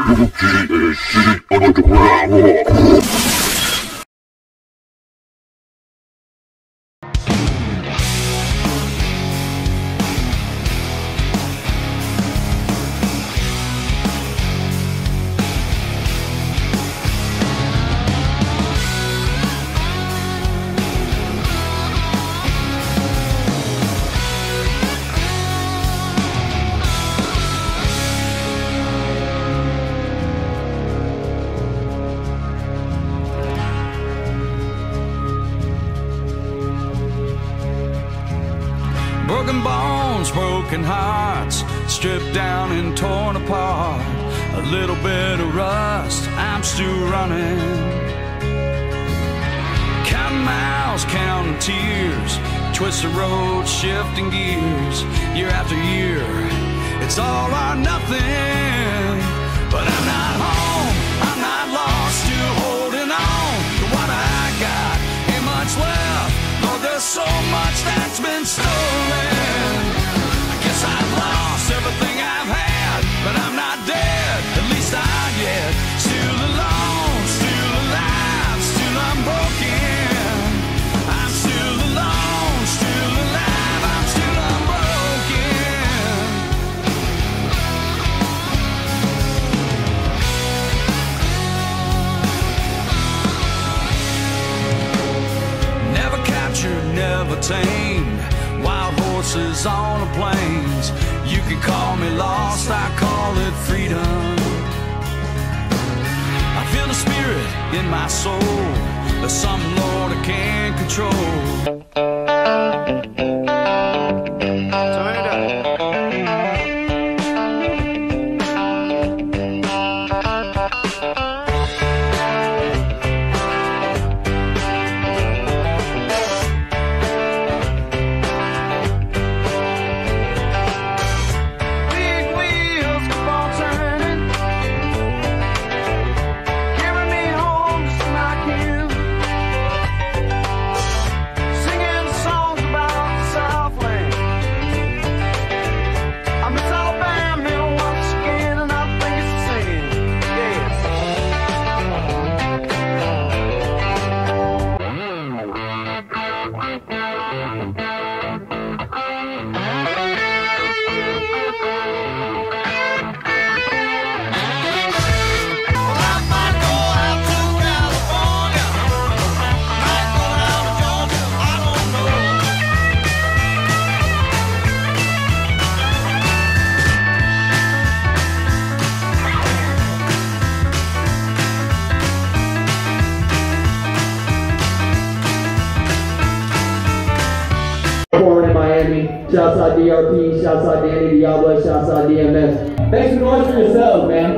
Broken bones, broken hearts, stripped down and torn apart. A little bit of rust, I'm still running. Counting miles, counting tears, twisted roads, shifting gears. Year after year, it's all or nothing. But I'm not home, I'm not lost, still holding on to what I got. Ain't much left, Lord, there's so much that's been stolen. I guess I've lost everything I've had, but I'm not dead, at least not yet. Still alone, still alive, still unbroken. I'm still alone, still alive, I'm still unbroken. Never captured, never tamed, wild horses on the plains. You can call me lost, I call it freedom. I feel the spirit in my soul, there's something, Lord, I can't control. Born in Miami, shouts out DRP, shouts out Danny Diablo, shouts out DMS. Make some noise for yourselves, man.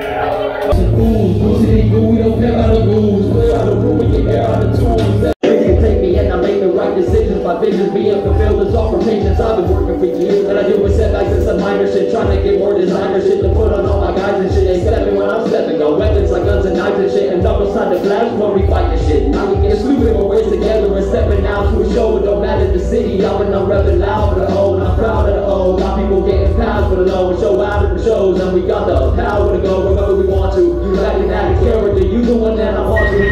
We don't care about the rules, clear out the room, we can care out the tools. Everything take me and I make the right decisions. My visions being fulfilled is all for patience. I've been working for years, and I deal with setbacks and some minor shit, trying to get more designer shit to put on all my guys and shit. They stepping when I'm stepping, got weapons like guns and knives and shit, and double sided flash when we fight this shit. Now we get stupid when we're together and stepping out to a show. It don't matter the city, I'm and I'm repping loud for the old, and I'm proud of the old. Got people getting pounds for the low, and show out at the shows, and we got the power to go wherever we want to. You acting out of character, you the one that I'm on to.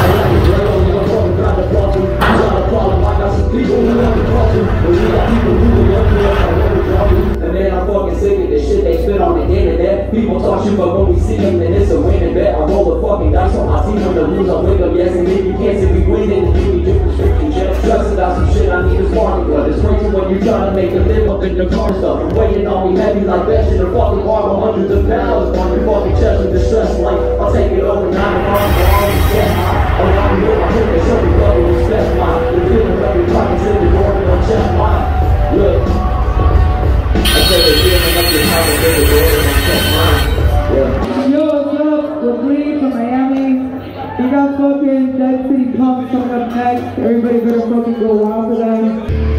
And then I'm fucking sick of the shit they spit on the internet. People talk shit, but when we see them, then it's a winning bet. I roll the fucking dice on my team when the lose, I wake up, yes, and if you can't see me winning, then you do prescription checks. Stressing about some shit, I need a sparking blood. It's crazy when you're trying to make a live up in the car stuff. And weighing on me heavy like that shit, a fucking bar with hundreds of pounds on your fucking chest with the stress like I'll take it over 9 miles for all the set high. Around me with my drink and show me love and respect mine. The feeling of your pockets in the door and on chest mine. Look, I say the feeling of your pockets in the door and on chest mine. Yeah. Yo, what's up? We're Green from Miami. We got fucking Dead City Pump coming up next. Everybody better fucking go wild for them.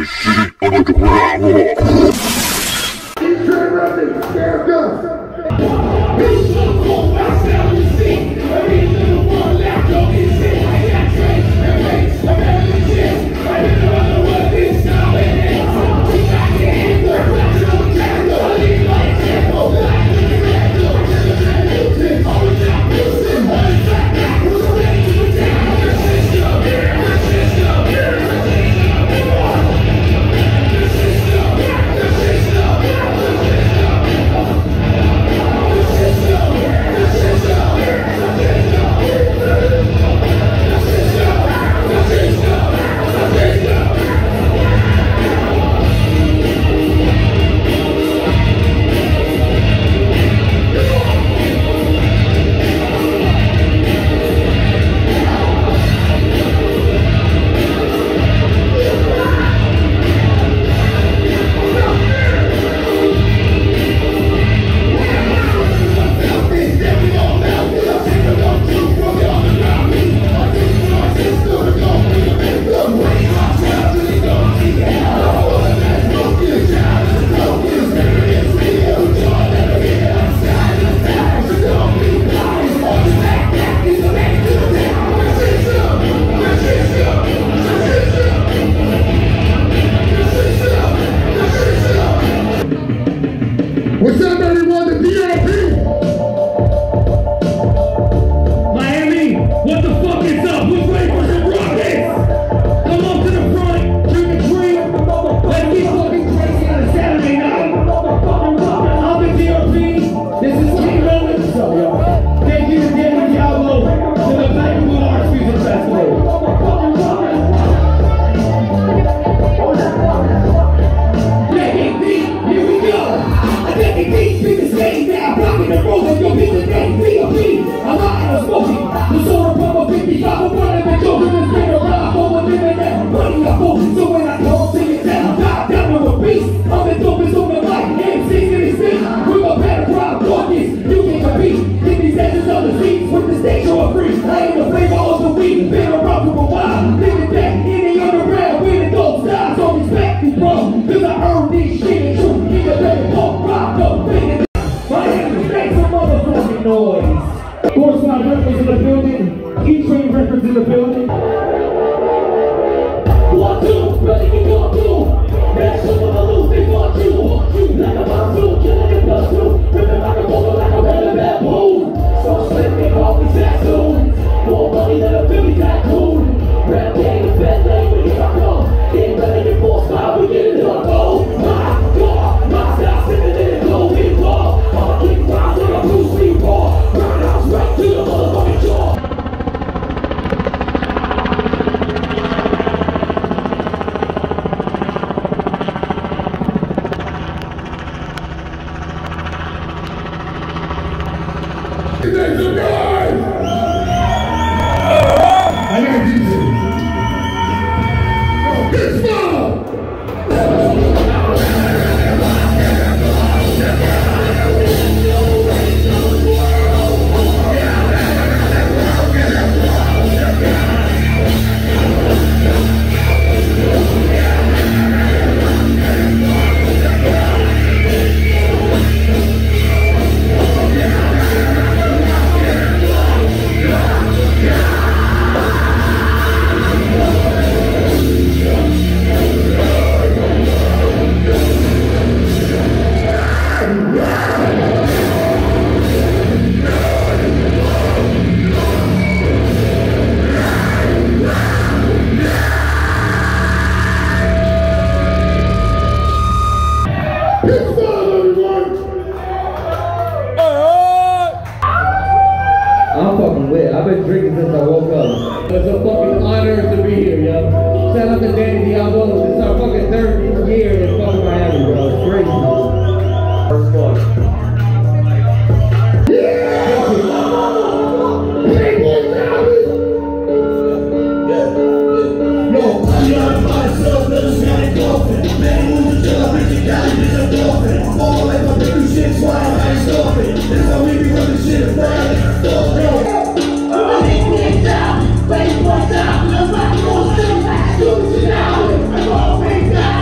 Wait, what's up?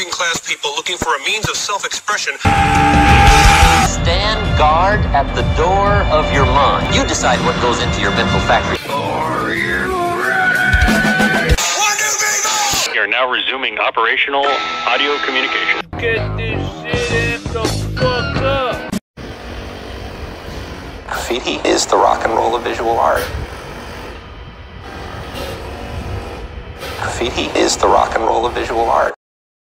working class people looking for a means of self-expression. Stand guard at the door of your mind. You decide what goes into your mental factory. Are you ready? We are now resuming operational audio communication. Get this shit in the fuck up. Graffiti is the rock and roll of visual art. Graffiti is the rock and roll of visual art.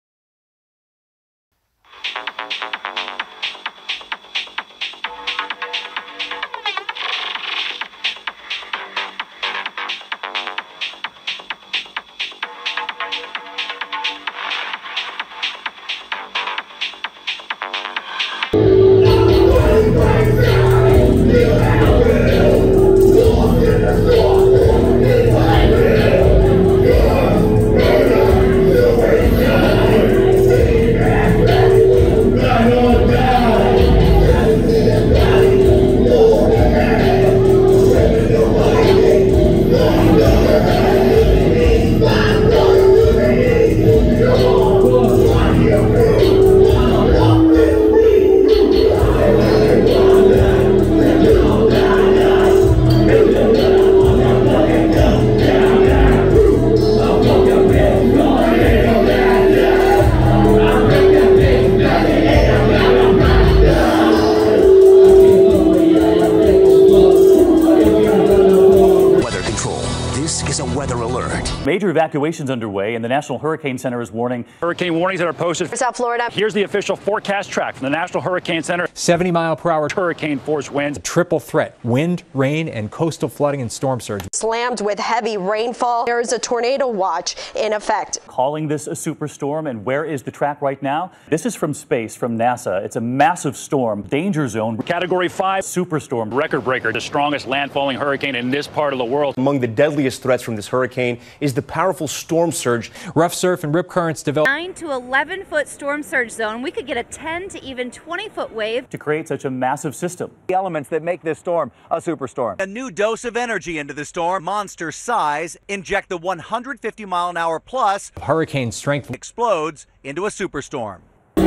Major evacuations underway, and the National Hurricane Center is warning. Hurricane warnings that are posted for South Florida. Here's the official forecast track from the National Hurricane Center. 70-mile-per-hour hurricane force winds. A triple threat: wind, rain, and coastal flooding and storm surge. Slammed with heavy rainfall. There is a tornado watch in effect. Calling this a superstorm, and where is the track right now? This is from space, from NASA. It's a massive storm, danger zone. Category 5 superstorm. Record breaker, the strongest landfalling hurricane in this part of the world. Among the deadliest threats from this hurricane is the powerful storm surge. Rough surf and rip currents develop. 9 to 11-foot storm surge zone. We could get a 10 to even 20-foot wave. To create such a massive system. The elements that make this storm a superstorm. A new dose of energy into the storm. Monster size. Inject the 150-mile-an-hour plus. Hurricane strength. Explodes into a superstorm.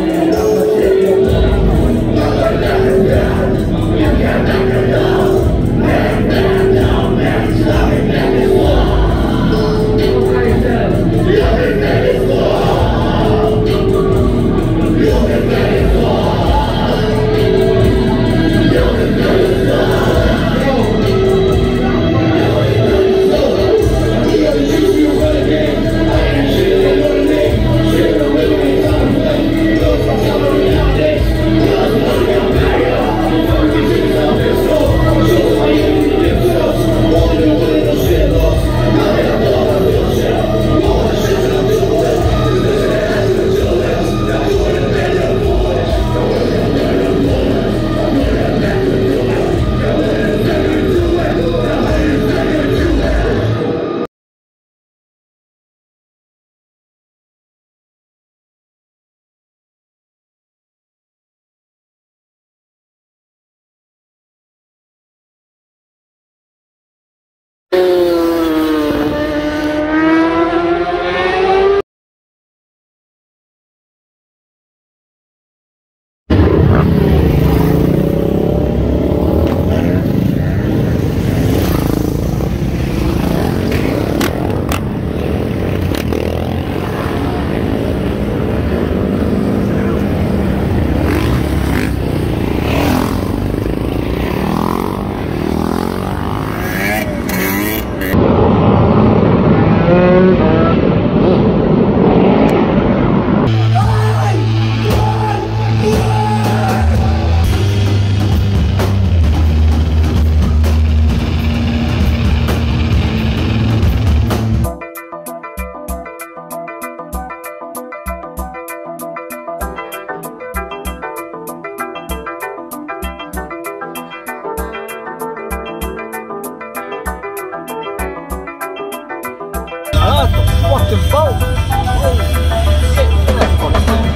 fucking boat. Holy shit, look at that fucking thing.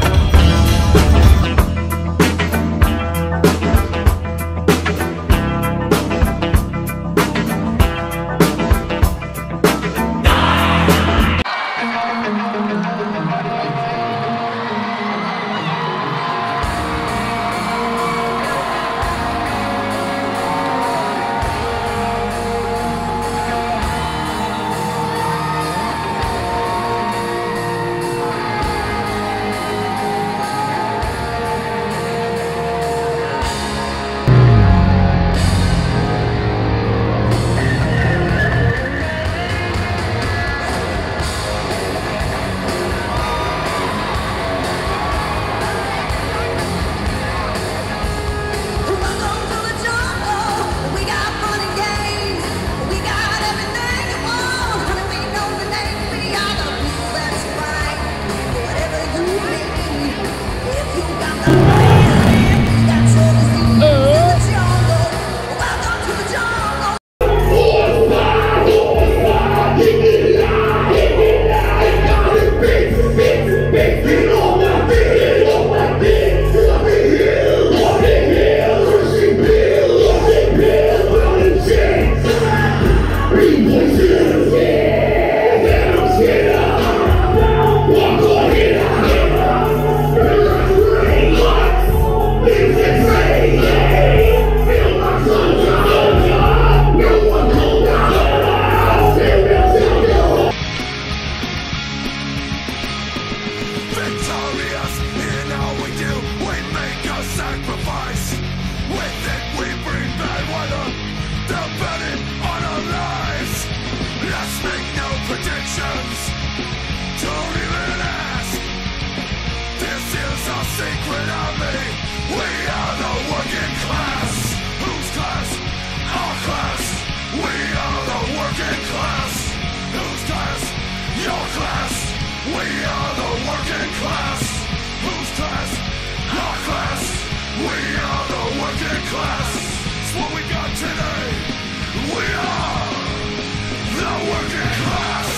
victorious in all we do. We make a sacrifice. With it we bring bad weather, depending on our lives. Let's make no predictions. Don't even ask. This is our secret army. We are the working class. Whose class? Our class. We are the working class. Whose class? Your class. We are the working class. Whose class? Our class. We are the working class. It's what we got today. We are the working class.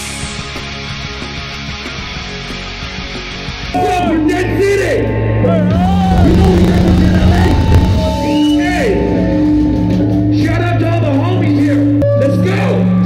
We're from Dead City! Hey! Shout out to all the homies here! Let's go!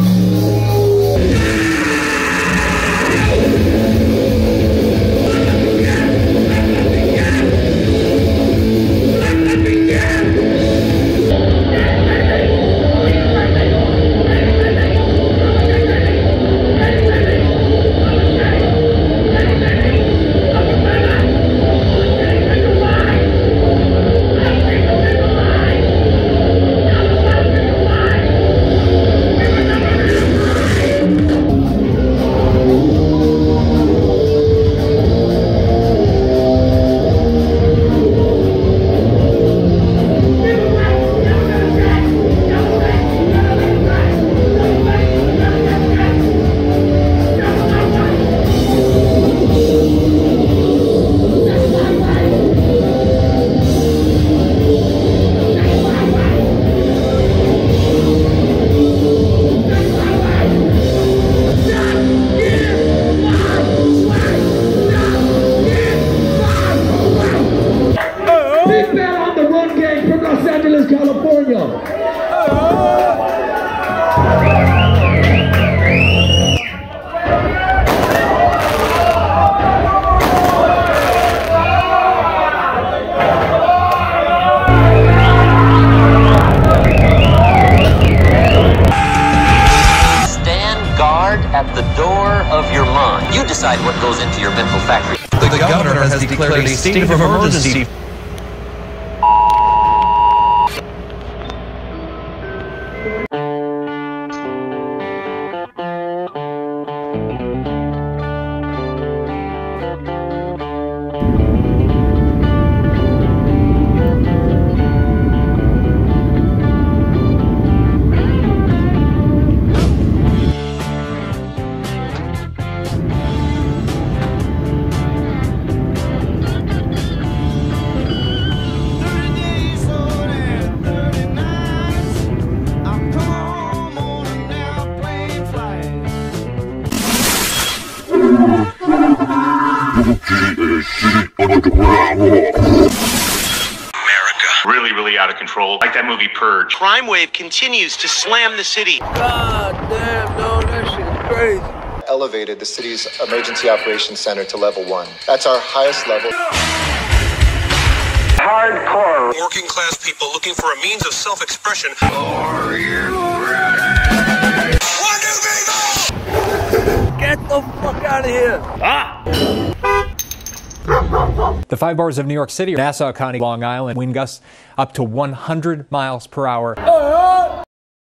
At the door of your mind. You decide what goes into your mental factory. The governor has declared a state of emergency. Really out of control. Like that movie Purge. Crime wave continues to slam the city. God damn, no, that shit is crazy. Elevated the city's emergency operations center to level 1. That's our highest level. Hardcore. Working class people looking for a means of self-expression. Are you ready? One, two, three, go! Get the fuck out of here. The 5 bars of New York City, Nassau County, Long Island, wind gusts up to 100 miles per hour.